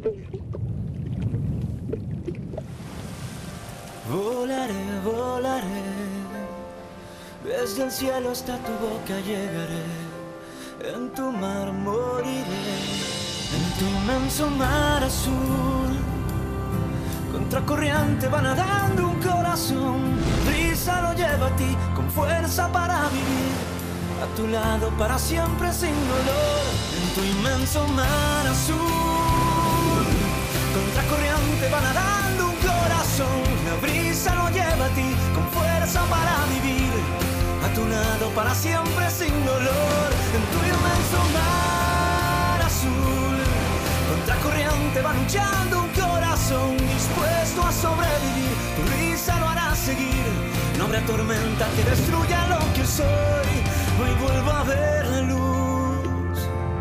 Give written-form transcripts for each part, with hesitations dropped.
Volaré, volaré, desde el cielo hasta tu boca llegaré, en tu mar moriré, en tu inmenso mar azul. Contracorriente va nadando un corazón, brisa lo lleva a ti con fuerza para vivir, a tu lado para siempre sin dolor, en tu inmenso mar azul. Contracorriente va nadando un corazón, la brisa lo lleva a ti con fuerza para vivir, a tu lado para siempre sin dolor, en tu inmenso mar azul. Contracorriente va luchando un corazón dispuesto a sobrevivir, tu risa lo hará seguir, no habrá tormenta que destruya lo que soy, hoy vuelvo a ver la luz.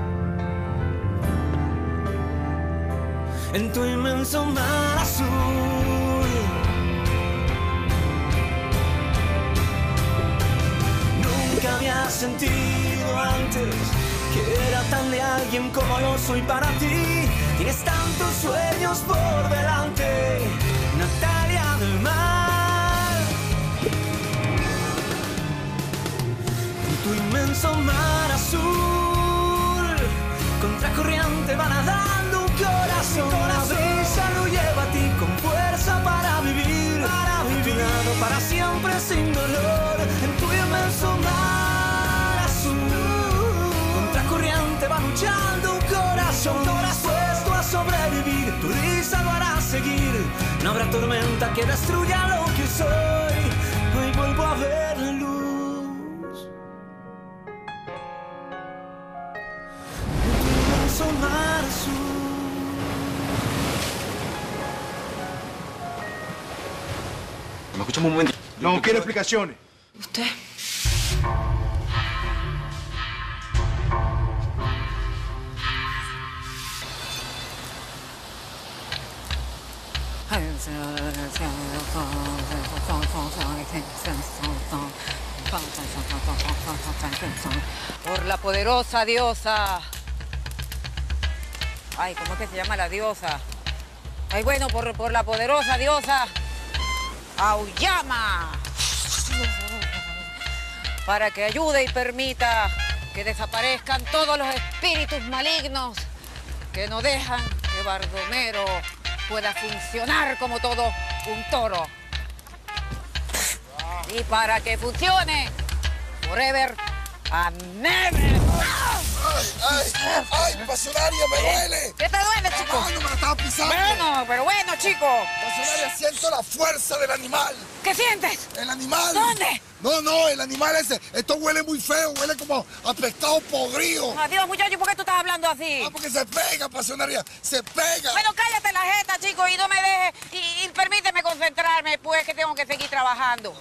En tu inmenso mar azul. Nunca había sentido antes que era tan de alguien como yo soy para ti. Tienes tantos sueños por delante, Natalia del Mar. En tu inmenso mar azul, contracorriente va nadando un corazón, la brisa lo lleva a ti con fuerza para vivir, a tu lado para siempre sin dolor, en tu inmenso mar azul. Contracorriente va luchando un corazón dispuesto a sobrevivir, tu risa lo hará seguir, no habrá tormenta que destruya lo que soy, hoy vuelvo a ver la luz. En tu inmenso mar azul. ¿Me escuchamos un momento? No quiero explicaciones. ¿Usted? Por la poderosa diosa. Ay, ¿cómo es que se llama la diosa? Ay, bueno, por la poderosa diosa Auyama. Para que ayude y permita que desaparezcan todos los espíritus malignos que no dejan que Baldomero pueda funcionar como todo un toro. Y para que funcione, forever and never. ¡Ay, pasionaria, me duele! ¿Qué te duele, chico? No, me la estaba pisando. Bueno, pero bueno, chico. Pasionaria, siento la fuerza del animal. ¿Qué sientes? El animal. ¿Dónde? No, el animal ese. Esto huele muy feo, huele como a pescado podrido. Adiós, muchacho, ¿por qué tú estás hablando así? Ah, porque se pega, pasionaria, se pega. Bueno, cállate la jeta, chico, y no me dejes, y permíteme concentrarme, pues, que tengo que seguir trabajando.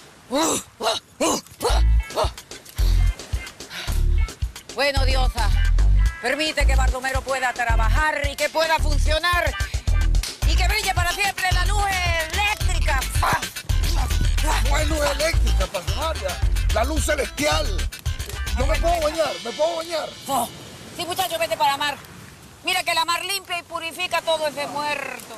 Bueno, diosa, permite que Baldomero pueda trabajar y que pueda funcionar y que brille para siempre la luz eléctrica. No hay luz eléctrica, pasionaria. La luz celestial. No me puedo bañar, ¿me puedo bañar? Oh, sí, muchacho, vete para la mar. Mira que la mar limpia y purifica todo ese muerto.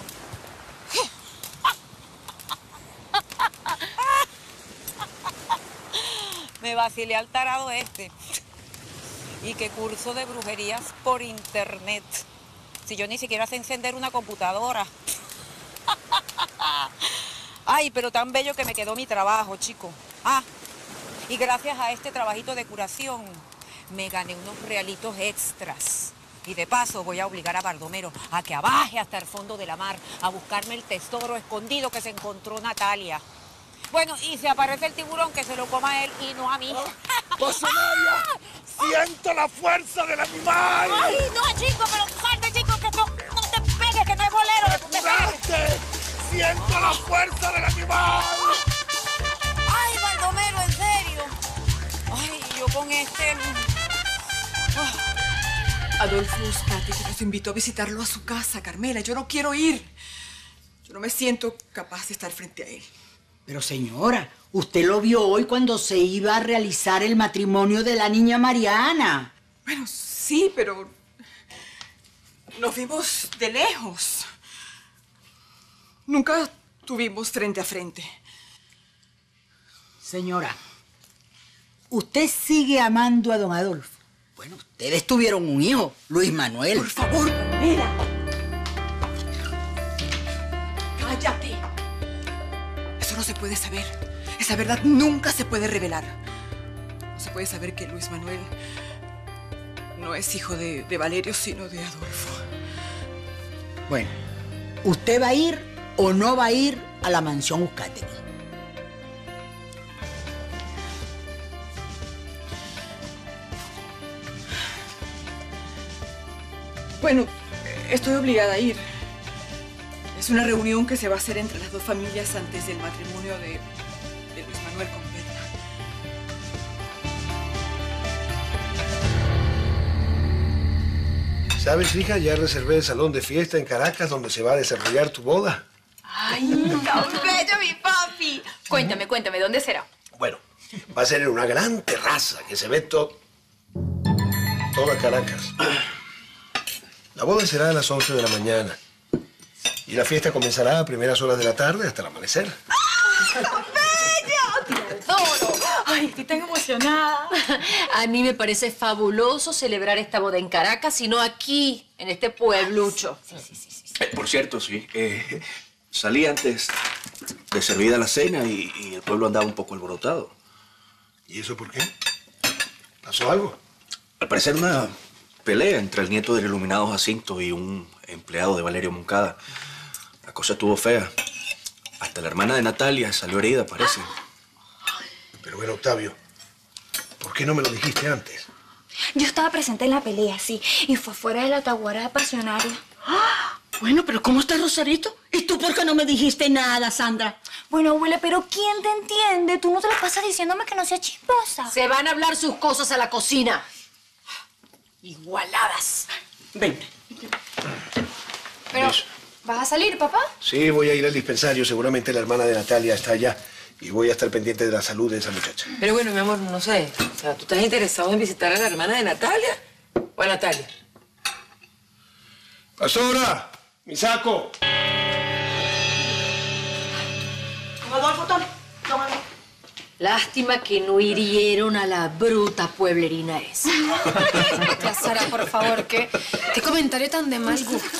Me vacilé al tarado este. Y que curso de brujerías por internet. Si yo ni siquiera sé encender una computadora. Ay, pero tan bello que me quedó mi trabajo, chico. Ah, y gracias a este trabajito de curación, me gané unos realitos extras. Y de paso voy a obligar a Baldomero a que abaje hasta el fondo de la mar a buscarme el tesoro escondido que se encontró Natalia. Bueno, y si aparece el tiburón, que se lo coma a él y no a mí. ¡Pasionaria! ¡Siento la fuerza del animal! ¡Ay, no, chico! Pero salte, chico, que no te pegues, que no es bolero. Que te pegues. ¡Siento la fuerza del animal! ¡Ay, Baldomero, en serio! ¡Ay, yo con este... Adolfo Eustaquio nos invitó a visitarlo a su casa, Carmela. Yo no quiero ir. Yo no me siento capaz de estar frente a él. Pero señora, usted lo vio hoy cuando se iba a realizar el matrimonio de la niña Mariana. Bueno, sí, pero Nos vimos de lejos. Nunca tuvimos frente a frente. Señora, usted sigue amando a don Adolfo. Bueno, ustedes tuvieron un hijo, Luis Manuel. Por favor, Carmela. Cállate. Eso no se puede saber. Esa verdad nunca se puede revelar. No se puede saber que Luis Manuel no es hijo de Valerio, sino de Adolfo. Bueno, ¿usted va a ir o no va a ir a la mansión Uzcategui? Bueno, estoy obligada a ir. Es una reunión que se va a hacer entre las dos familias antes del matrimonio de Luis Manuel con Berta. ¿Sabes, hija? Ya reservé el salón de fiesta en Caracas donde se va a desarrollar tu boda. ¡Ay, tan bello, mi papi! Cuéntame, ¿dónde será? Bueno, va a ser en una gran terraza que se ve toda Caracas. La boda será a las 11 de la mañana. Y la fiesta comenzará a primeras horas de la tarde hasta el amanecer. ¡Bello! ¡Te adoro! ¡Ay, estoy tan emocionada! A mí me parece fabuloso celebrar esta boda en Caracas, y no aquí, en este pueblucho. Sí. Por cierto, sí. Salí antes de servida la cena y el pueblo andaba un poco alborotado. ¿Y eso por qué? ¿Pasó algo? Al parecer una pelea entre el nieto del iluminado Jacinto y un empleado de Valerio Moncada. La cosa estuvo fea. Hasta la hermana de Natalia salió herida, parece. Pero bueno, Octavio, ¿por qué no me lo dijiste antes? Yo estaba presente en la pelea, sí, y fue fuera de la taguara de Pasionaria. Bueno, pero ¿cómo está Rosarito? ¿Y tú por qué no me dijiste nada, Sandra? Bueno, abuela, pero ¿quién te entiende? Tú no te la pasas diciéndome que no sea chismosa. Se van a hablar sus cosas a la cocina. Igualadas. Ven. Pero, ¿vas a salir, papá? Sí, voy a ir al dispensario. Seguramente la hermana de Natalia está allá. Y voy a estar pendiente de la salud de esa muchacha. Pero bueno, mi amor, no sé. O sea, ¿tú estás interesado en visitar a la hermana de Natalia? ¿O a Natalia? ¡Pastora! ¡Mi saco! Adolfo, tómalo. Lástima que no hirieron a la bruta pueblerina esa. Ya, Sara, por favor, qué comentario tan de mal gusto.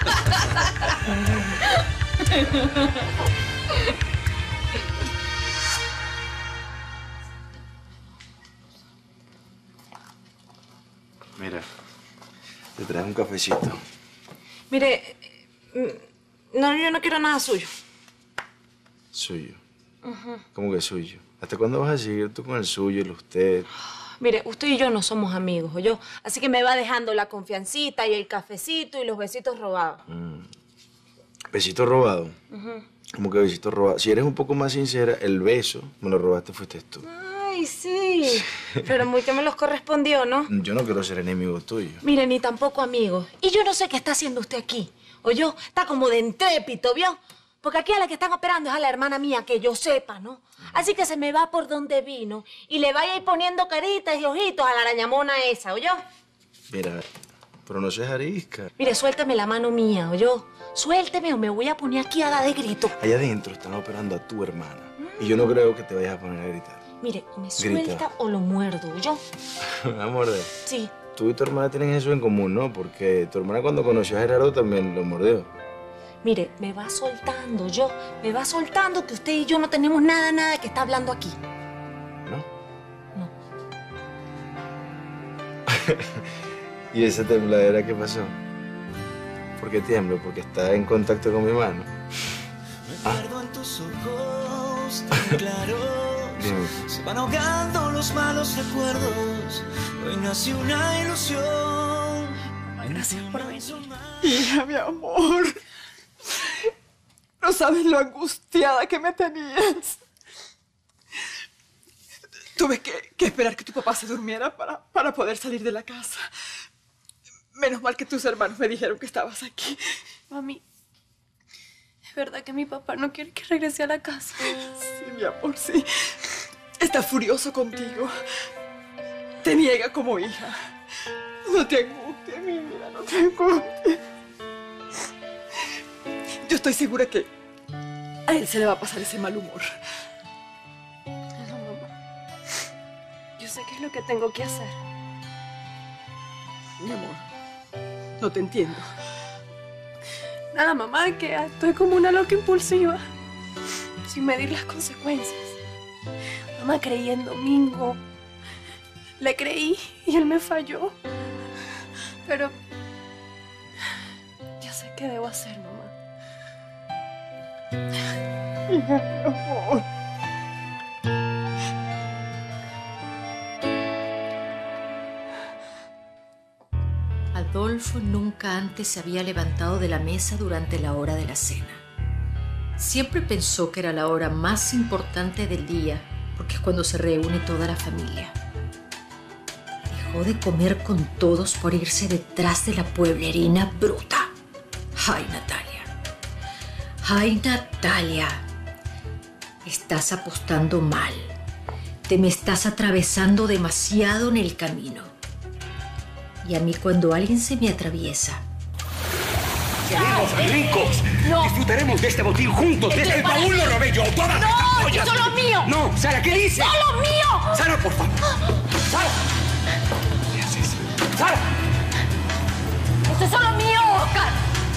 Mira, te traes un cafecito. Mire, no, yo no quiero nada suyo. Suyo. ¿Cómo que suyo? ¿Hasta cuándo vas a seguir tú con el suyo, el usted? Mire, usted y yo no somos amigos, ¿oyó? Así que me va dejando la confiancita y el cafecito y los besitos robados. ¿Besito robado? ¿Cómo que besito robado? Si eres un poco más sincera, el beso me lo robaste fuiste tú. Ay, sí. Pero muy que me los correspondió, ¿no? Yo no quiero ser enemigo tuyo. Mire, ni tampoco amigo. Y yo no sé qué está haciendo usted aquí. ¿Oyó? Está como de entrépito, ¿vio? Porque aquí a la que están operando es a la hermana mía, que yo sepa, ¿no? Así que se me va por donde vino y le vaya a ir poniendo caritas y ojitos a la arañamona esa, ¿oyó? Mira, pero no seas arisca. Mire, suélteme la mano mía, ¿oyó? Suélteme o me voy a poner aquí a dar de grito. Allá adentro están operando a tu hermana. Y yo no creo que te vayas a poner a gritar. Mire, o me suelta o lo muerdo, ¿oyó? ¿Me vas a morder? Sí. Tú y tu hermana tienen eso en común, ¿no? Porque tu hermana cuando conoció a Gerardo también lo mordió. Mire, me va soltando, yo. Me va soltando que usted y yo no tenemos nada que está hablando aquí. ¿No? No. ¿Y esa tembladera qué pasó? ¿Por qué tiemblo? Porque está en contacto con mi mano. Me pierdo en tus ojos tan claros. Dime. Se van ahogando los malos recuerdos. Hoy nació una ilusión. Gracias por venir. Hija, mi amor. No sabes lo angustiada que me tenías. Tuve que esperar que tu papá se durmiera para poder salir de la casa. Menos mal que tus hermanos me dijeron que estabas aquí. Mami, ¿es verdad que mi papá no quiere que regrese a la casa? Sí, mi amor, sí. Está furioso contigo. Te niega como hija. No te angusties, mi vida, no te angusties. Yo estoy segura que a él se le va a pasar ese mal humor. No, mamá. Yo sé qué es lo que tengo que hacer. Mi amor, no te entiendo. Nada, mamá, que estoy como una loca impulsiva, sin medir las consecuencias. Mamá, creí en Domingo. Le creí y él me falló. Pero ya sé qué debo hacer, mamá. Hija, mi amor. Adolfo nunca antes se había levantado de la mesa durante la hora de la cena. Siempre pensó que era la hora más importante del día, porque es cuando se reúne toda la familia. Dejó de comer con todos por irse detrás de la pueblerina bruta. ¡Ay, Natalia! ¡Ay, Natalia! Estás apostando mal. Te me estás atravesando demasiado en el camino. Y a mí cuando alguien se me atraviesa... ¡Seremos ricos! No. Disfrutaremos de este botín juntos. ¡Desde el baúl lo robé yo! ¡Todas estas joyas! ¡Solo mío! No, Sara, ¿qué dices? ¡Solo mío! Sara, por favor. Sara. ¿Qué haces? Sara. ¡Esto es solo mío, Oscar!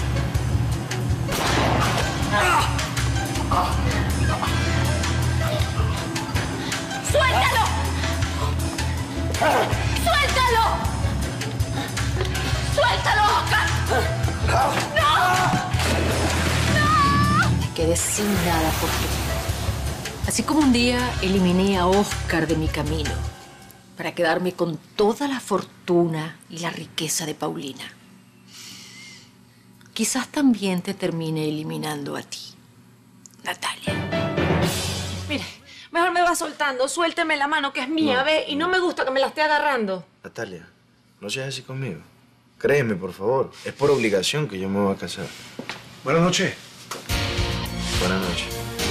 ¡Suéltalo! ¡Suéltalo! ¡Suéltalo, Oscar! ¡No! Me quedé sin nada por ti. Así como un día eliminé a Oscar de mi camino para quedarme con toda la fortuna y la riqueza de Paulina. Quizás también te termine eliminando a ti, Natalia. Mire, mejor me va soltando. Suélteme la mano, que es mía, ve. Y no me gusta que me la esté agarrando. Natalia, no seas así conmigo. Créeme, por favor. Es por obligación que yo me voy a casar. Buenas noches. Buenas noches.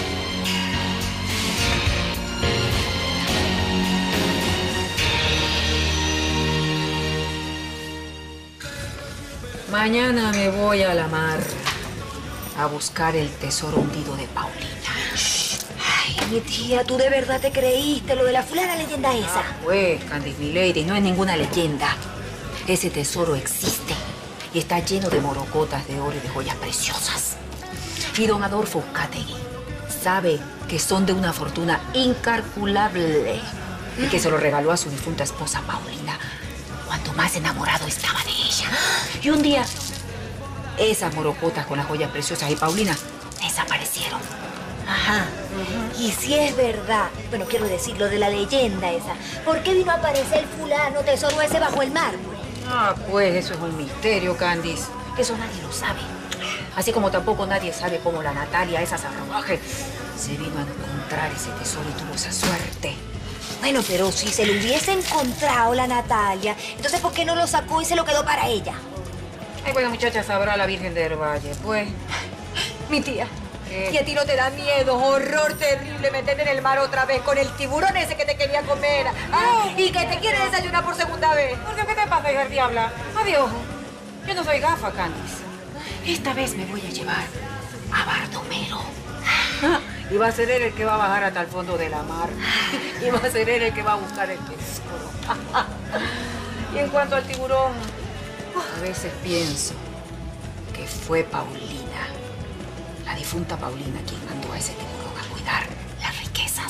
Mañana me voy a la mar a buscar el tesoro hundido de Paulina. Ay, mi tía, ¿tú de verdad te creíste lo de la fulana leyenda esa? Pues, Candice Milady, no es ninguna leyenda. Ese tesoro existe y está lleno de morocotas de oro y de joyas preciosas. Y don Adolfo Uzcategui sabe que son de una fortuna incalculable y que se lo regaló a su difunta esposa Paulina cuando más enamorado estaba de ella. Y un día, esas morocotas con las joyas preciosas y Paulina desaparecieron. Ajá. Y si es verdad, bueno, quiero decir, lo de la leyenda esa, ¿por qué vino a aparecer el fulano tesoro ese bajo el mar? Ah, pues eso es un misterio, Candice. Eso nadie lo sabe. Así como tampoco nadie sabe cómo la Natalia, esa salvaje, se vino a encontrar ese tesoro y tuvo esa suerte. Bueno, pero si se lo hubiese encontrado la Natalia, entonces ¿por qué no lo sacó y se lo quedó para ella? Ay, bueno, muchacha, sabrá la Virgen del Valle, pues. Mi tía. ¿Y a ti no te da miedo, horror terrible, meterte en el mar otra vez con el tiburón ese que te quería comer? ¿Ah? Y que te quiere desayunar por segunda vez. ¿Por qué te pasa, hija del diabla? Adiós. Yo no soy gafa, Candice. Esta vez me voy a llevar a Baldomero. Y va a ser él el que va a bajar hasta el fondo de la mar. Y va a ser él el que va a buscar el tesoro. Y en cuanto al tiburón, a veces pienso que fue Paulina, la difunta Paulina, quien mandó a ese tiburón a cuidar las riquezas.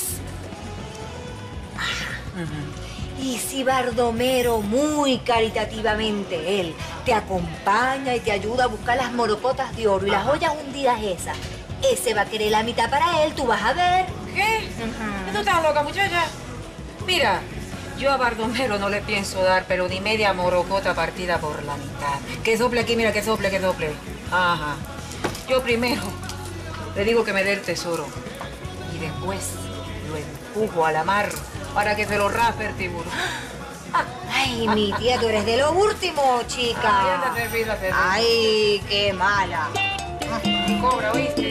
Y si Baldomero, muy caritativamente él, te acompaña y te ayuda a buscar las morocotas de oro y las joyas hundidas esas, ese va a querer la mitad para él, tú vas a ver. ¿Qué? ¿Tú estás loca, muchacha? Mira, yo a Baldomero no le pienso dar, pero ni media morocota partida por la mitad. Que sople aquí, mira, que sople, que sople. Ajá. Yo primero le digo que me dé el tesoro y después lo empujo a la mar para que se lo raspe el tiburón. Ay, mi tía, tú eres de lo último, chica. Ay, anda servida, servida. Ay, qué mala. Cobra, ¿oíste?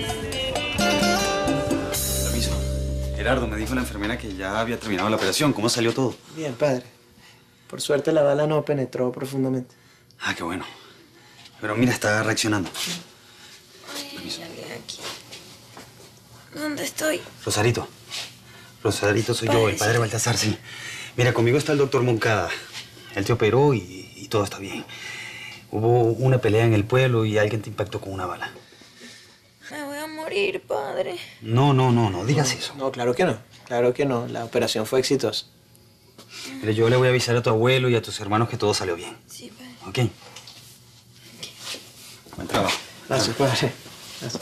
Permiso. Gerardo, me dijo la enfermera que ya había terminado la operación. ¿Cómo salió todo? Bien, padre. Por suerte la bala no penetró profundamente. Ah, qué bueno. Pero mira, está reaccionando. Ay, ya vi aquí. ¿Dónde estoy? Rosarito. Rosarito soy Padre, yo, el padre Baltasar, sí. Mira, conmigo está el doctor Moncada. Él te operó y todo está bien. Hubo una pelea en el pueblo y alguien te impactó con una bala. Me voy a morir, padre. No digas eso. No, claro que no. Claro que no. La operación fue exitosa. Mira, yo le voy a avisar a tu abuelo y a tus hermanos que todo salió bien. Sí, padre. ¿Ok? Buen trabajo. Gracias, padre. Gracias.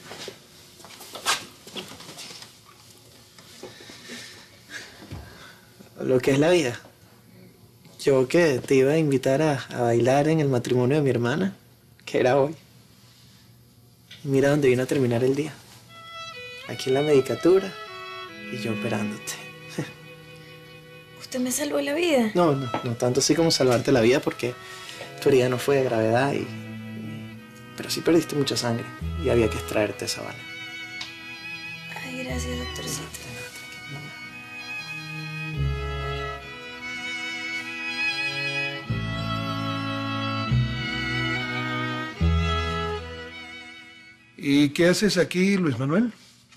Lo que es la vida. Yo que te iba a invitar a bailar en el matrimonio de mi hermana, que era hoy. Y mira dónde vino a terminar el día. Aquí en la medicatura y yo operándote. ¿Usted me salvó la vida? No tanto así como salvarte la vida porque tu herida no fue de gravedad pero sí perdiste mucha sangre y había que extraerte esa bala. Ay, gracias, doctorcito. ¿Y qué haces aquí, Luis Manuel?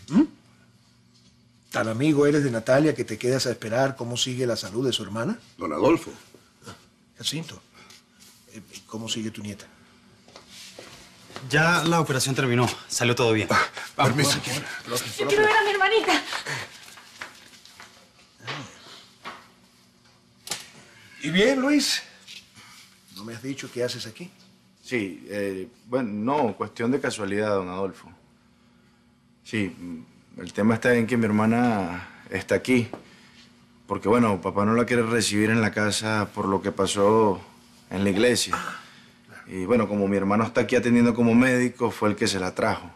¿Tan amigo eres de Natalia que te quedas a esperar cómo sigue la salud de su hermana? Don Adolfo. Jacinto, ¿cómo sigue tu nieta? Ya la operación terminó. Salió todo bien. Permiso. Yo quiero ver a mi hermanita. ¿Y bien, Luis? ¿No me has dicho qué haces aquí? Sí, bueno, no, cuestión de casualidad, don Adolfo. Sí, el tema está en que mi hermana está aquí. Porque, bueno, papá no la quiere recibir en la casa por lo que pasó en la iglesia. Y, bueno, como mi hermano está aquí atendiendo como médico, fue el que se la trajo.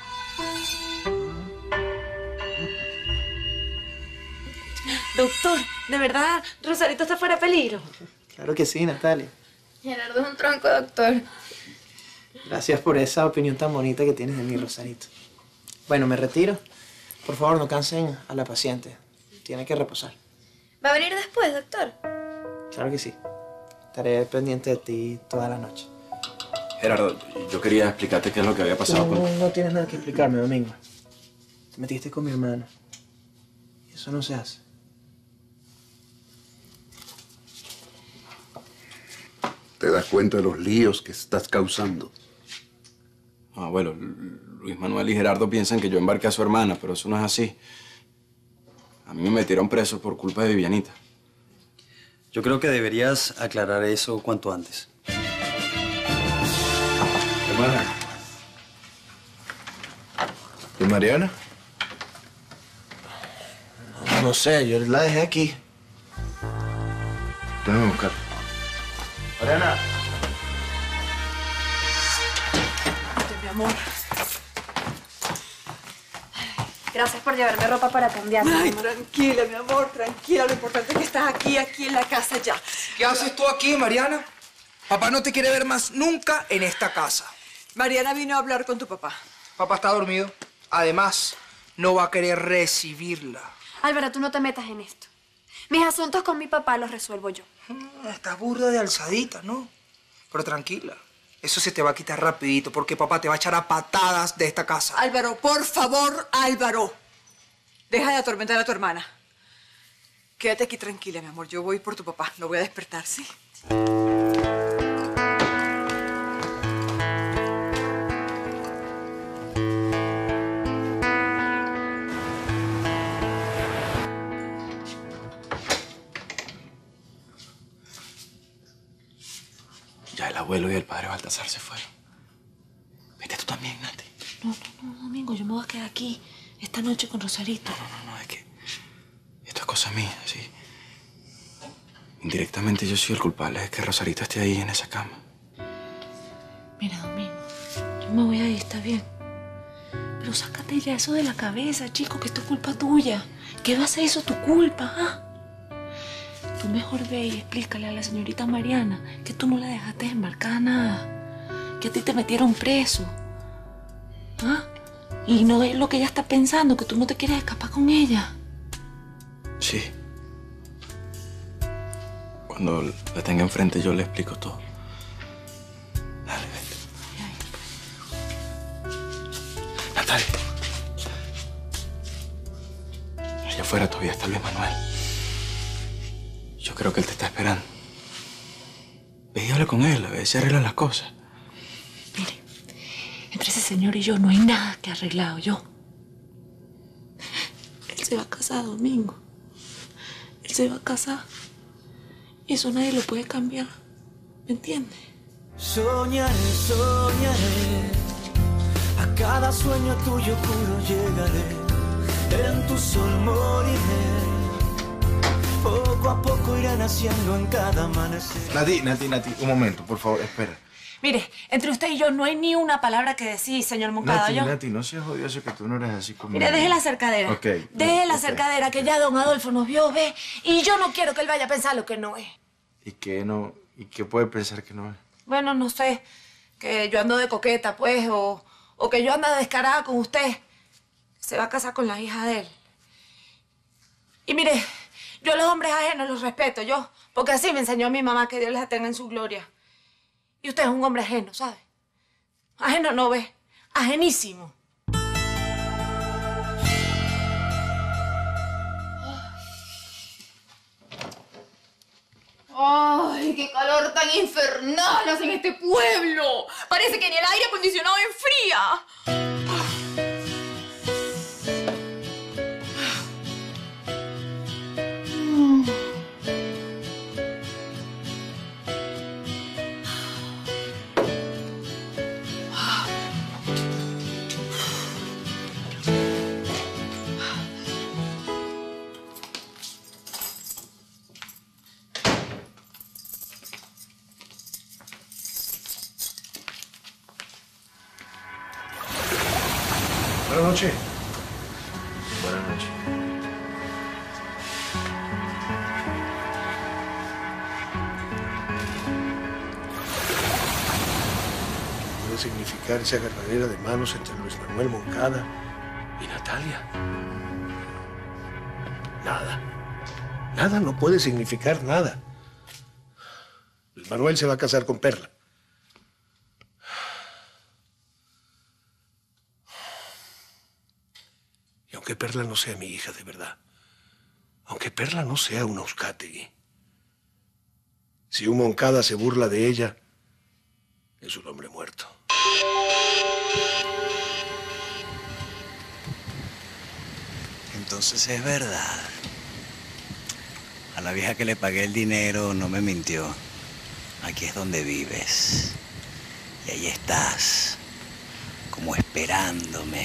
Doctor, ¿de verdad Rosarito está fuera de peligro? Claro que sí, Natalia. Gerardo es un tronco, doctor. Gracias por esa opinión tan bonita que tienes de mí, Rosarito. Bueno, me retiro. Por favor, no cansen a la paciente. Tiene que reposar. ¿Va a venir después, doctor? Claro que sí. Estaré pendiente de ti toda la noche. Gerardo, yo quería explicarte qué es lo que había pasado con... No tienes nada que explicarme, Domingo. Te metiste con mi hermano. Y eso no se hace. ¿Te das cuenta de los líos que estás causando? Abuelo, Luis Manuel y Gerardo piensan que yo embarqué a su hermana, pero eso no es así. A mí me metieron preso por culpa de Vivianita. Yo creo que deberías aclarar eso cuanto antes. Hermana. ¿Y Mariana? No sé, yo la dejé aquí. Déjame buscar. Mariana. Mi amor. Gracias por llevarme ropa para cambiarme. Ay, tranquila, mi amor, tranquila. Lo importante es que estás aquí en la casa ya. ¿Qué haces tú aquí, Mariana? Papá no te quiere ver más nunca en esta casa. Mariana vino a hablar con tu papá. Papá está dormido. Además, no va a querer recibirla. Álvaro, tú no te metas en esto. Mis asuntos con mi papá los resuelvo yo. Estás burda de alzadita, ¿no? Pero tranquila. Eso se te va a quitar rapidito porque papá te va a echar a patadas de esta casa. Álvaro, por favor, Álvaro. Deja de atormentar a tu hermana. Quédate aquí tranquila, mi amor. Yo voy por tu papá. Lo voy a despertar, ¿sí? Ya el abuelo y el padre Baltasar se fueron. Vete tú también, Nati. No, Domingo, yo me voy a quedar aquí esta noche con Rosarito. No, es que esto es cosa mía, sí. Indirectamente yo soy el culpable de que Rosarito esté ahí en esa cama. Mira, Domingo, yo me voy a ir, está bien. Pero sácate ya eso de la cabeza, chico, que esto es culpa tuya. ¿Qué va a ser eso tu culpa, ah? Tú mejor ve y explícale a la señorita Mariana que tú no la dejaste embarcar nada. Que a ti te metieron preso. ¿Ah? Y no es lo que ella está pensando, que tú no te quieres escapar con ella. Sí. Cuando la tenga enfrente yo le explico todo. afuera todavía está Luis Manuel. Yo creo que él te está esperando. Ve y habla con él, a ver si arreglan las cosas. Mire, entre ese señor y yo no hay nada que arreglado, yo. Él se va a casar domingo. Él se va a casar. Y eso nadie lo puede cambiar. ¿Me entiende? Soñaré, soñaré. A cada sueño tuyo juro llegaré. En tu sol moriré. Poco a poco iré naciendo en cada amanecer. Nati, un momento, por favor, espera. Mire, entre usted y yo no hay ni una palabra que decir, señor Moncada. Nati, no seas odioso, que tú no eres así como... Mire, deje la cercadera. Ok. Deje la cercadera, que ya don Adolfo nos vio, ve. Y yo no quiero que él vaya a pensar lo que no es. ¿Y qué puede pensar que no es? Bueno, no sé, que yo ando de coqueta, pues, o que yo ando descarada con usted. Se va a casar con la hija de él. Y mire, yo a los hombres ajenos los respeto, porque así me enseñó mi mamá, que Dios les tenga en su gloria. Y usted es un hombre ajeno, ¿sabe? Ajeno no ve, ajenísimo. ¡Ay, qué calor tan infernal hace en este pueblo! Parece que ni el aire acondicionado enfría. Buenas noches. Buenas noches. ¿Qué puede significar esa agarradera de manos entre Luis Manuel Moncada y Natalia? Nada. Nada no puede significar nada. Luis Manuel se va a casar con Perla. Y aunque Perla no sea mi hija de verdad, aunque Perla no sea una Uzcategui, si un Moncada se burla de ella, es un hombre muerto. Entonces es verdad. A la vieja que le pagué el dinero no me mintió. Aquí es donde vives. Y ahí estás, como esperándome.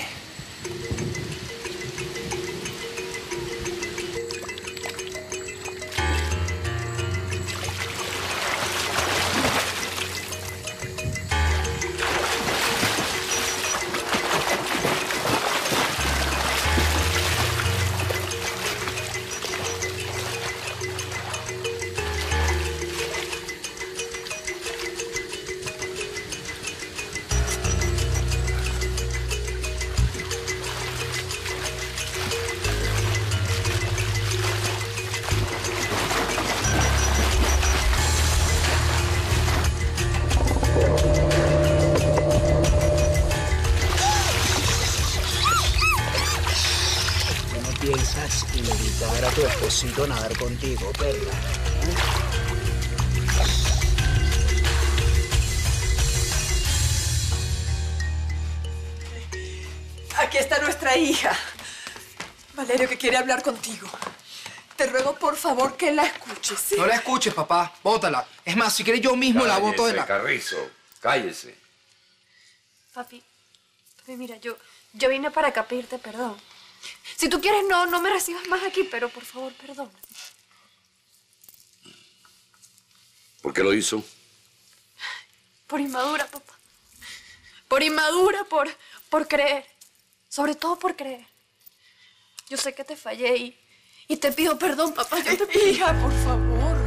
Piensas invitar a tu esposito a nadar contigo, Perla. Aquí está nuestra hija. Valerio, que quiere hablar contigo. Te ruego, por favor, que la escuches, ¿sí? No la escuches, papá. Bótala. Es más, si quieres yo mismo la boto de la... Carrizo, cállese. Papi, mira, yo vine para acá a pedirte perdón. Si tú quieres, no me recibas más aquí, pero por favor, perdona. ¿Por qué lo hizo? Por inmadura, papá. Por inmadura, por creer. Sobre todo por creer. Yo sé que te fallé y te pido perdón, papá. Yo te pido... Hija, por favor.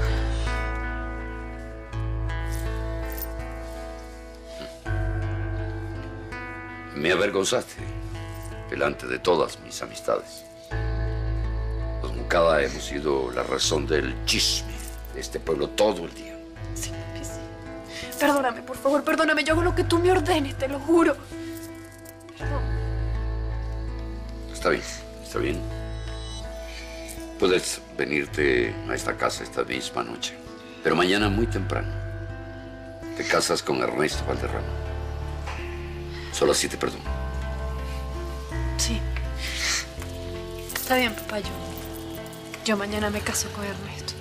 Me avergonzaste delante de todas mis amistades. Los Moncada hemos sido la razón del chisme de este pueblo todo el día. Sí, papi, sí. Perdóname, por favor, perdóname. Yo hago lo que tú me ordenes, te lo juro. Perdón. Está bien, está bien. Puedes venirte a esta casa esta misma noche, pero mañana muy temprano te casas con Ernesto Valderrama. Solo así te perdono. Sí. Está bien, papá. Yo mañana me caso con Ernesto.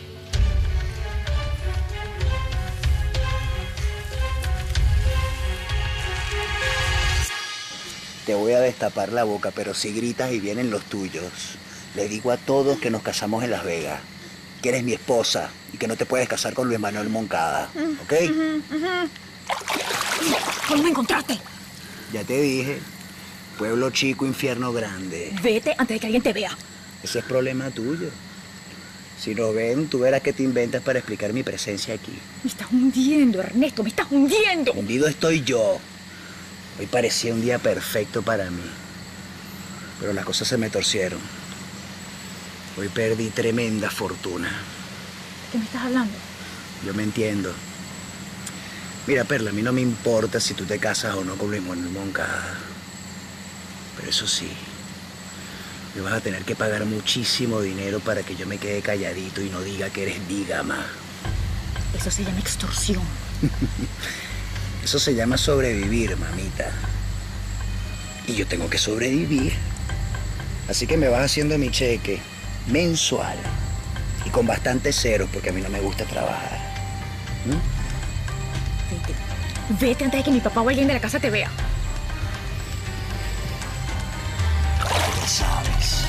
Te voy a destapar la boca, pero si gritas y vienen los tuyos, le digo a todos que nos casamos en Las Vegas, que eres mi esposa y que no te puedes casar con Luis Manuel Moncada, ¿ok? ¿Cómo me encontraste? Ya te dije, pueblo chico, infierno grande. Vete antes de que alguien te vea. Ese es problema tuyo. Si nos ven, tú verás qué te inventas para explicar mi presencia aquí. Me estás hundiendo, Ernesto, me estás hundiendo. Hundido estoy yo. Hoy parecía un día perfecto para mí, pero las cosas se me torcieron. Hoy perdí tremenda fortuna. ¿Qué me estás hablando? Yo me entiendo. Mira, Perla, a mí no me importa si tú te casas o no con Luis Manuel Moncada. Pero eso sí, me vas a tener que pagar muchísimo dinero para que yo me quede calladito y no diga que eres bígama. Eso se llama extorsión. Eso se llama sobrevivir, mamita. Y yo tengo que sobrevivir. Así que me vas haciendo mi cheque mensual y con bastantes ceros porque a mí no me gusta trabajar. Vete antes de que mi papá o alguien de la casa te vea. Ya sabes.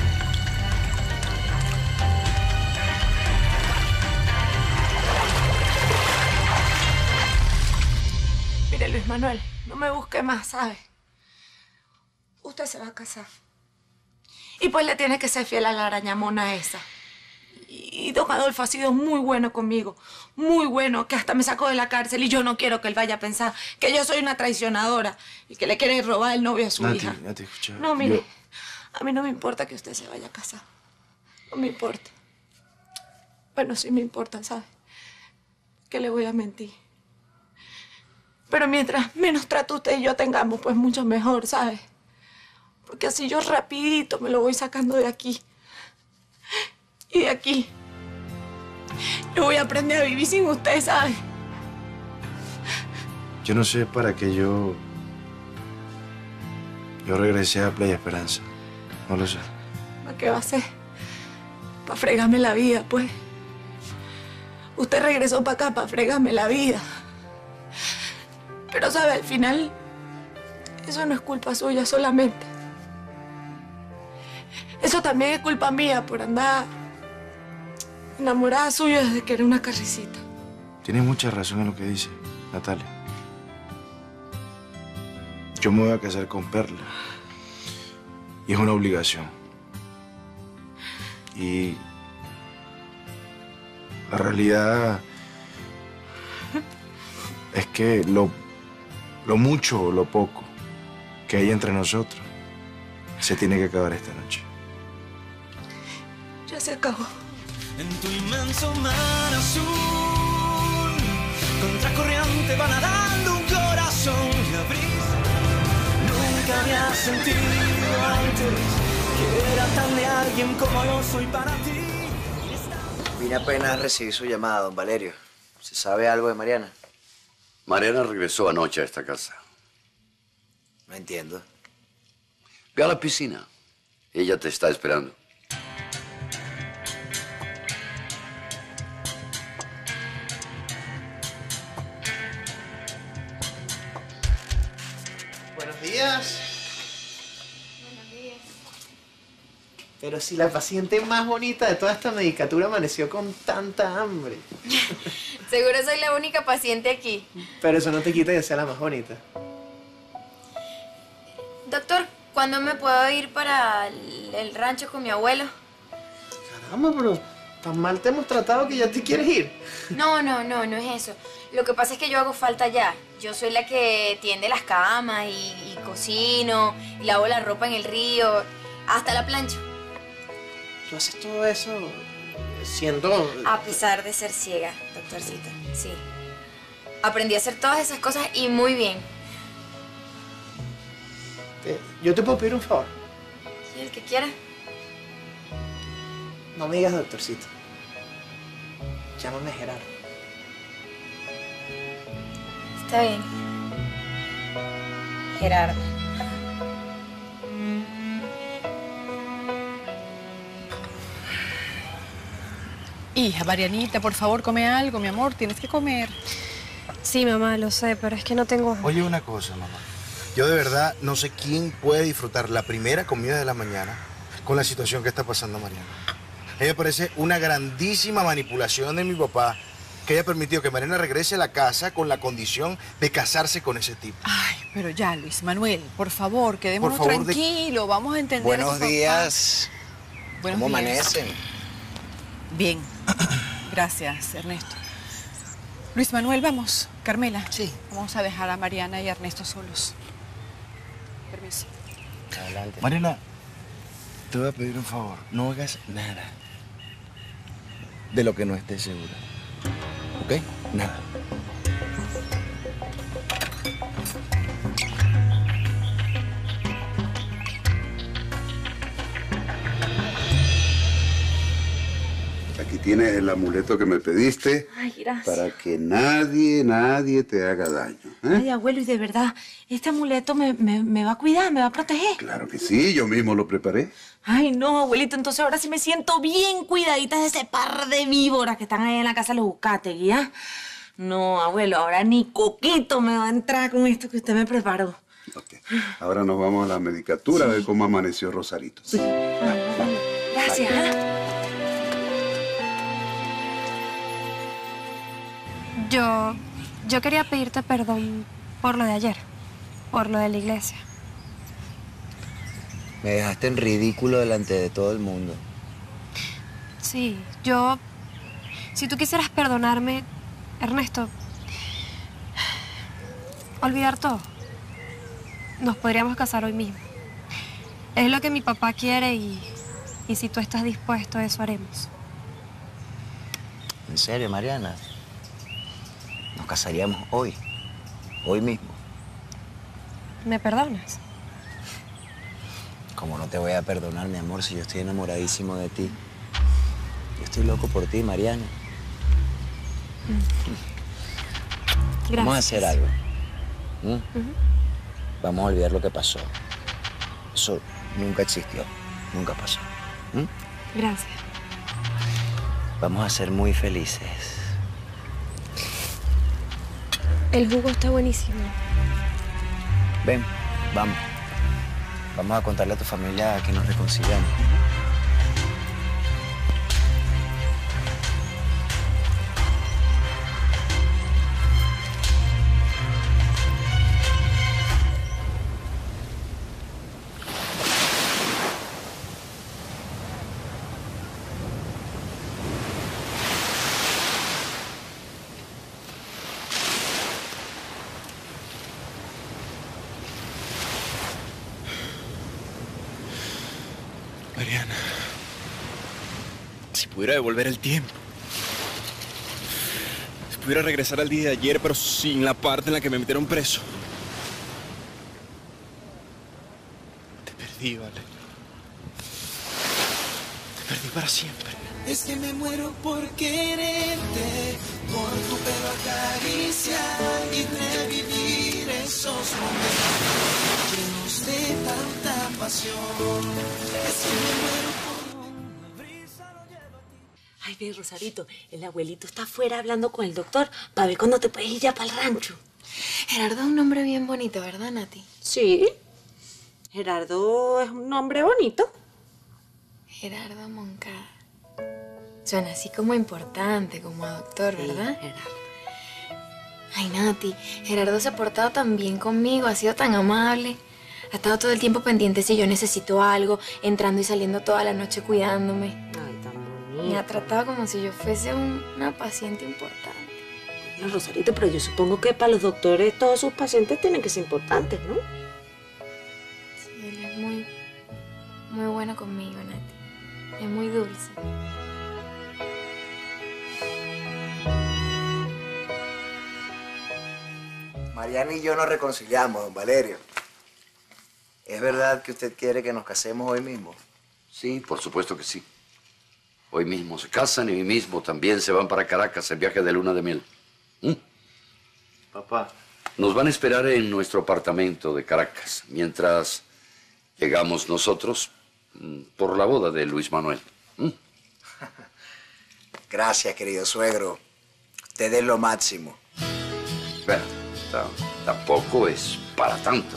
Mire, Luis Manuel, no me busque más, ¿sabe? Usted se va a casar. Y pues le tiene que ser fiel a la arañamona esa. Y don Adolfo ha sido muy bueno conmigo. Muy bueno, que hasta me sacó de la cárcel. Y yo no quiero que él vaya a pensar que yo soy una traicionadora y que le quiere robar el novio a su hija. Nati, escucha. No, mire, a mí no me importa que usted se vaya a casar. No me importa. Bueno, sí me importa, ¿sabe? ¿Qué le voy a mentir? Pero mientras menos trato usted y yo tengamos, pues mucho mejor, ¿sabe? Porque así yo rapidito me lo voy sacando de aquí. Y de aquí. Yo voy a aprender a vivir sin usted, ¿sabe? Yo no sé para qué yo regresé a Playa Esperanza. No lo sé. ¿Para qué va a ser? Para fregarme la vida, pues. Usted regresó para acá para fregarme la vida. Pero, ¿sabe? Al final, eso no es culpa suya solamente. Eso también es culpa mía por andar enamorada suya desde que era una carricita. Tienes mucha razón en lo que dice, Natalia. Yo me voy a casar con Perla. Y es una obligación. Y la realidad es que lo mucho o lo poco que hay entre nosotros se tiene que acabar esta noche. Ya se acabó. En tu inmenso mar azul, contracorriente va nadando un corazón y la brisa. Nunca había sentido antes que era tan de alguien como yo soy para ti. Vine apenas a recibir su llamada, don Valerio. ¿Se sabe algo de Mariana? Mariana regresó anoche a esta casa. No entiendo. Ve a la piscina. Ella te está esperando. Buenos días. Buenos días. Pero si la paciente más bonita de toda esta medicatura amaneció con tanta hambre. Seguro soy la única paciente aquí. Pero eso no te quita que sea la más bonita. Doctor, ¿cuándo me puedo ir para el rancho con mi abuelo? Caramba, pero tan mal te hemos tratado que ya te quieres ir. No es eso. Lo que pasa es que yo hago falta ya. Yo soy la que tiende las camas y cocino, y lavo la ropa en el río, hasta la plancha. Tú haces todo eso siendo... A pesar de ser ciega, doctorcita, sí. Aprendí a hacer todas esas cosas y muy bien. Yo te puedo pedir un favor. ¿Sí, el que quiera? No me digas doctorcito. Llámame Gerardo. Está bien. Gerardo. Hija, Marianita, por favor, come algo, mi amor. Tienes que comer. Sí, mamá, lo sé, pero es que no tengo... Oye, una cosa, mamá. Yo de verdad no sé quién puede disfrutar la primera comida de la mañana con la situación que está pasando Mariana. A mí me parece una grandísima manipulación de mi papá que haya permitido que Mariana regrese a la casa con la condición de casarse con ese tipo. Ay, pero ya, Luis Manuel, por favor, quedémonos Por favor, tranquilos. Vamos a entender Buenos a su papá. días. Buenos ¿Cómo días. amanecen? Bien. Gracias, Ernesto. Luis Manuel, vamos. Carmela. Sí. Vamos a dejar a Mariana y a Ernesto solos. Permiso. Adelante. Mariana, te voy a pedir un favor. No hagas nada de lo que no estés segura. ¿Ok? Nada. Aquí tienes el amuleto que me pediste. Ay, gracias. Para que nadie te haga daño. ¿eh? Ay, abuelo, y de verdad, este amuleto me va a cuidar, me va a proteger. Claro que sí, yo mismo lo preparé. Ay, no, abuelito, entonces ahora sí me siento bien cuidadita de ese par de víboras que están ahí en la casa de los Bucategui, ¿ah? No, abuelo, ahora ni coquito me va a entrar con esto que usted me preparó. Ahora nos vamos a la medicatura a ver cómo amaneció Rosarito. Sí. Gracias, ¿ah? Yo quería pedirte perdón por lo de ayer, por lo de la iglesia. Me dejaste en ridículo delante de todo el mundo. Sí, si tú quisieras perdonarme, Ernesto, olvidar todo. Nos podríamos casar hoy mismo. Es lo que mi papá quiere y si tú estás dispuesto, eso haremos. ¿En serio, Mariana? Nos casaríamos hoy. Hoy mismo. ¿Me perdonas? ¿Cómo no te voy a perdonar, mi amor, si yo estoy enamoradísimo de ti? Yo estoy loco por ti, Mariana. Gracias. Vamos a hacer algo. Vamos a olvidar lo que pasó. Eso nunca existió. Nunca pasó. Gracias. Vamos a ser muy felices. El jugo está buenísimo. Ven, vamos. Vamos a contarle a tu familia que nos reconciliamos. Mariana, si pudiera devolver el tiempo. Si pudiera regresar al día de ayer, pero sin la parte en la que me metieron preso. Te perdí, ¿vale? Te perdí para siempre. Es que me muero por quererte, por tu pelo acariciar y revivir esos momentos llenos de tanta pasión. Es que me muero por una brisa, lo llevo a ti. Ay, ve, Rosarito, el abuelito está afuera hablando con el doctor para ver cuándo te puedes ir ya para el rancho. Gerardo es un nombre bien bonito, ¿verdad, Nati? Sí. Gerardo es un nombre bonito. Gerardo Moncada. Suena así como importante, como a doctor, ¿verdad? Sí, Gerardo. Ay, Nati, Gerardo se ha portado tan bien conmigo, ha sido tan amable. Ha estado todo el tiempo pendiente si yo necesito algo, entrando y saliendo toda la noche cuidándome. Ay, tan bonito. Me ha tratado como si yo fuese una paciente importante. No, Rosarito, pero yo supongo que para los doctores todos sus pacientes tienen que ser importantes, ¿no? Sí, él es muy bueno conmigo, Nati. Es muy dulce. Mariana y yo nos reconciliamos, don Valerio. ¿Es verdad que usted quiere que nos casemos hoy mismo? Sí, por supuesto que sí. Hoy mismo se casan y hoy mismo también se van para Caracas en viaje de luna de miel. Papá. Nos van a esperar en nuestro apartamento de Caracas, mientras llegamos nosotros por la boda de Luis Manuel. Gracias, querido suegro. Usted es lo máximo. Bueno, tampoco es para tanto.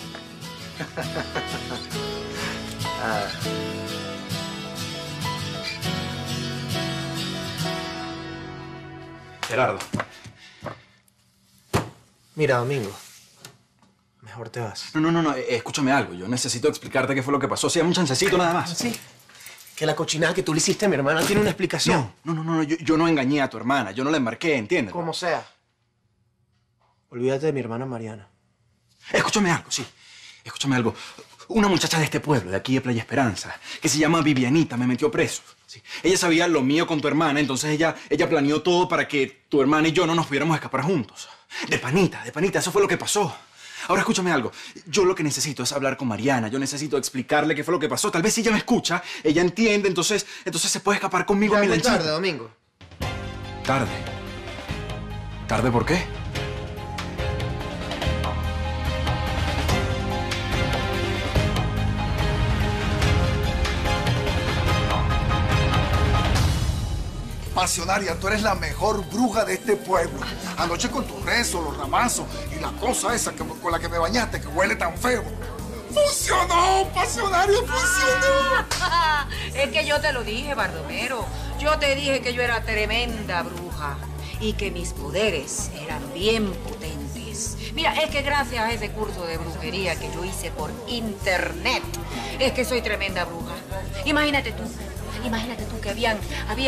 Gerardo. Mira, Domingo. Mejor te vas. No, escúchame algo. Yo necesito explicarte qué fue lo que pasó. Sí, dame un chancecito nada más. Sí. Que la cochinada que tú le hiciste a mi hermana tiene una explicación. No, yo no engañé a tu hermana. Yo no la embarqué, ¿entiendes? Como sea. Olvídate de mi hermana Mariana. Escúchame algo, sí. Escúchame algo. Una muchacha de este pueblo, de aquí de Playa Esperanza, que se llama Vivianita, me metió preso. Sí. Ella sabía lo mío con tu hermana, entonces ella planeó todo para que tu hermana y yo no nos pudiéramos escapar juntos. De panita, eso fue lo que pasó. Ahora escúchame algo. Yo lo que necesito es hablar con Mariana. Yo necesito explicarle qué fue lo que pasó. Tal vez si ella me escucha, ella entiende, entonces se puede escapar conmigo a mi lanchita. Tarde, Domingo. ¿Tarde? ¿Tarde por qué? Pasionaria, tú eres la mejor bruja de este pueblo. Anoche con tus rezos, los ramazos y la cosa esa con la que me bañaste, que huele tan feo. ¡Funcionó, Pasionaria, funcionó! Es que yo te lo dije, Baldomero. Yo te dije que yo era tremenda bruja y que mis poderes eran bien potentes. Mira, es que gracias a ese curso de brujería que yo hice por internet, es que soy tremenda bruja. Imagínate tú que habían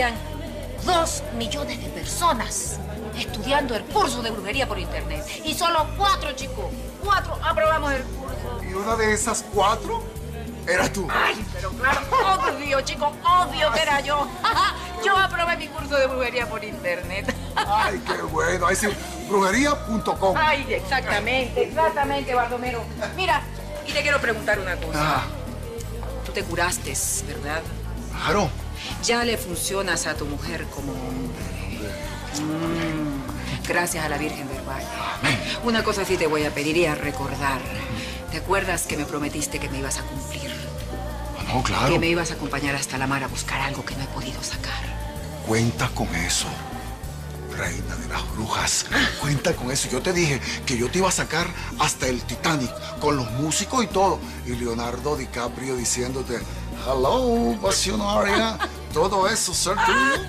2 millones de personas estudiando el curso de brujería por internet. Y solo 4, chicos. 4 aprobamos el curso. ¿Y una de esas 4 eras tú? Ay, pero claro, obvio, chicos, obvio que era yo. Yo aprobé mi curso de brujería por internet. Ay, qué bueno. Ahí sí, brujería.com. Ay, exactamente, Baldomero. Mira, y te quiero preguntar una cosa. Tú te curaste, ¿verdad? Claro. Ya le funcionas a tu mujer como hombre. Gracias a la Virgen del Valle. Una cosa sí te voy a pedir y a recordar. ¿Te acuerdas que me prometiste que me ibas a cumplir? No, claro. Que me ibas a acompañar hasta la mar a buscar algo que no he podido sacar. Cuenta con eso, reina de las brujas. Cuenta con eso. Yo te dije que yo te iba a sacar hasta el Titanic, con los músicos y todo. Y Leonardo DiCaprio diciéndote, hello, Pasionaria. Todo eso, ser tuyo.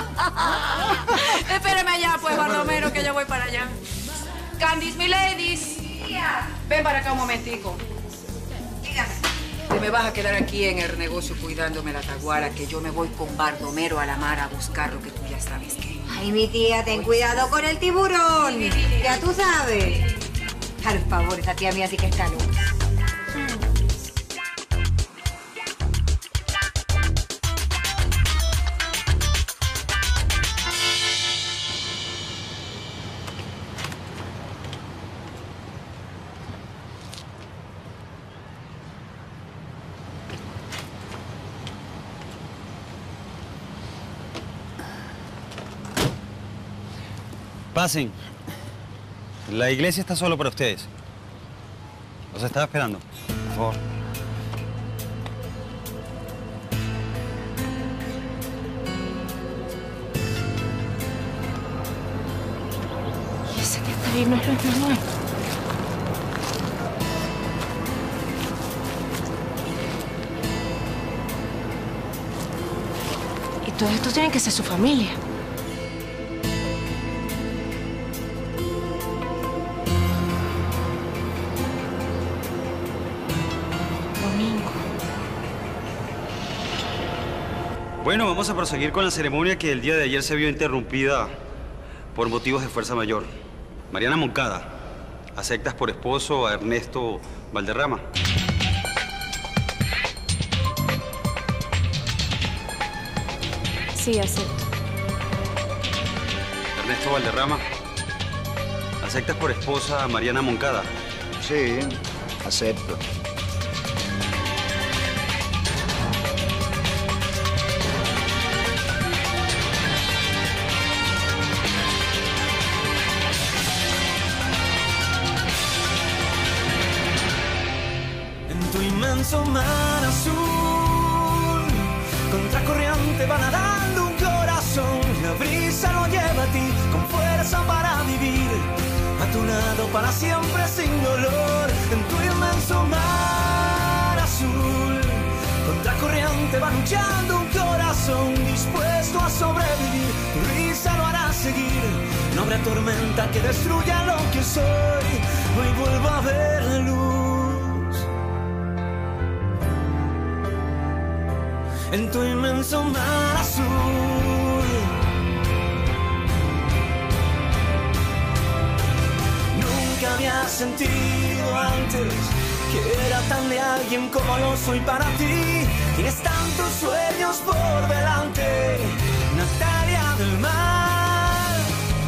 Espérame allá, pues, Baldomero, que yo voy para allá. Candice, mi ladies. Ven para acá un momentico. Dígame. Te me vas a quedar aquí en el negocio cuidándome la taguara, que yo me voy con Baldomero a la mar a buscar lo que tú ya sabes que. Ay, mi tía, ten cuidado con el tiburón. Ya tú sabes. Por favor, esa tía mía sí que está loca. Pasen. La iglesia está solo para ustedes. Los estaba esperando. Por favor. ¿Y ese que está ahí no es Luis Manuel? Y todos estos tienen que ser su familia. Bueno, vamos a proseguir con la ceremonia que el día de ayer se vio interrumpida por motivos de fuerza mayor. Mariana Moncada, ¿aceptas por esposo a Ernesto Valderrama? Sí, acepto. Ernesto Valderrama, ¿aceptas por esposa a Mariana Moncada? Sí, acepto. inmenso mar azul, contracorriente va nadando un corazón. La brisa lo lleva a ti con fuerza para vivir, a tu lado para siempre sin dolor. En tu inmenso mar azul, contracorriente va luchando un corazón dispuesto a sobrevivir. Tu risa lo hará seguir, no habrá tormenta que destruya lo que soy. Hoy vuelvo a ver la luz en tu inmenso mar azul. Nunca había sentido antes que era tan de alguien como lo soy para ti. Tienes tantos sueños por delante, Natalia del Mar.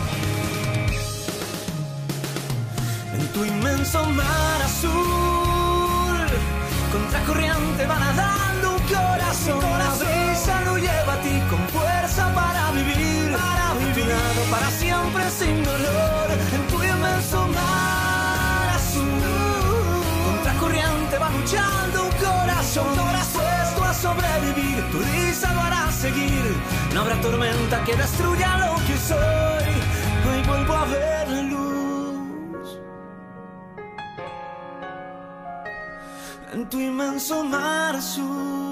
En tu inmenso mar azul, contracorriente va nadando un corazón. La brisa lo lleva a ti con fuerza para vivir, a tu lado para siempre sin dolor. En tu inmenso mar azul, contracorriente va luchando un corazón dispuesto a sobrevivir. Tu risa lo hará seguir, no habrá tormenta que destruya lo que soy. Hoy vuelvo a ver la luz en tu inmenso mar azul.